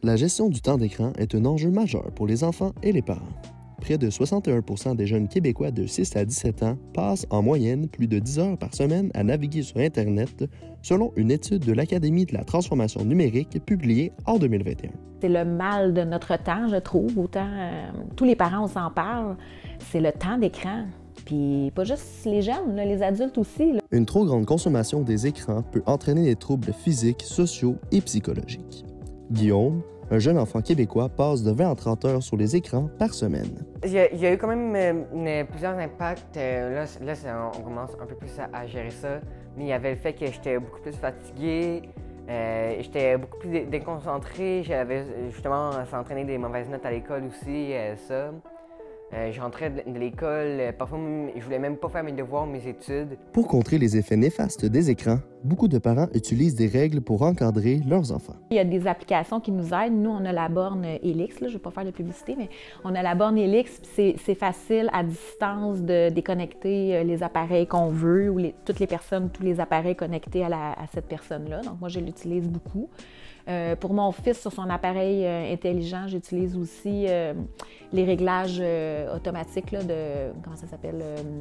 La gestion du temps d'écran est un enjeu majeur pour les enfants et les parents. Près de 61% des jeunes Québécois de 6 à 17 ans passent en moyenne plus de 10 heures par semaine à naviguer sur Internet, selon une étude de l'Académie de la transformation numérique publiée en 2021. C'est le mal de notre temps, je trouve. Autant tous les parents, on s'en parle, c'est le temps d'écran. Puis pas juste les jeunes, là, les adultes aussi. Là. Une trop grande consommation des écrans peut entraîner des troubles physiques, sociaux et psychologiques. Guillaume, un jeune enfant québécois, passe de 20 à 30 heures sur les écrans par semaine. Il y a eu quand même plusieurs impacts. Là, on commence un peu plus à gérer ça. Mais il y avait le fait que j'étais beaucoup plus fatigué, j'étais beaucoup plus déconcentré. J'avais justement, ça entraînait des mauvaises notes à l'école aussi, ça. Je rentrais de l'école, parfois je voulais même pas faire mes devoirs, mes études. Pour contrer les effets néfastes des écrans, beaucoup de parents utilisent des règles pour encadrer leurs enfants. Il y a des applications qui nous aident. Nous, on a la borne Helix, là, je ne vais pas faire de publicité, mais on a la borne Helix, puis c'est facile à distance de déconnecter les appareils qu'on veut ou toutes les personnes, tous les appareils connectés à cette personne-là. Donc moi, je l'utilise beaucoup. Pour mon fils, sur son appareil intelligent, j'utilise aussi les réglages automatiques là, de, comment ça s'appelle,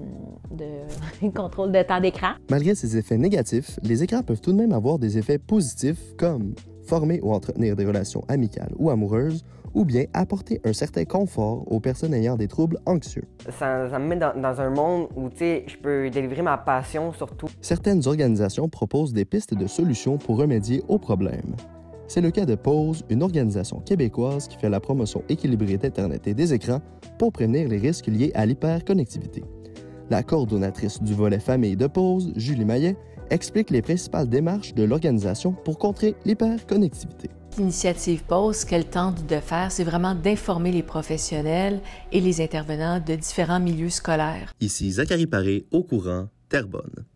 de contrôle de temps d'écran. Malgré ces effets négatifs, les écrans peuvent tout de même avoir des effets positifs comme former ou entretenir des relations amicales ou amoureuses ou bien apporter un certain confort aux personnes ayant des troubles anxieux. Ça me met dans un monde où je peux délivrer ma passion surtout. Certaines organisations proposent des pistes de solutions pour remédier aux problèmes. C'est le cas de Pause, une organisation québécoise qui fait la promotion équilibrée d'Internet et des écrans pour prévenir les risques liés à l'hyperconnectivité. La coordonnatrice du volet famille de Pause, Julie Maillet, explique les principales démarches de l'organisation pour contrer l'hyperconnectivité. L'initiative Pause, ce qu'elle tente de faire, c'est vraiment d'informer les professionnels et les intervenants de différents milieux scolaires. Ici Zachary Paré, Au Courant, Terrebonne.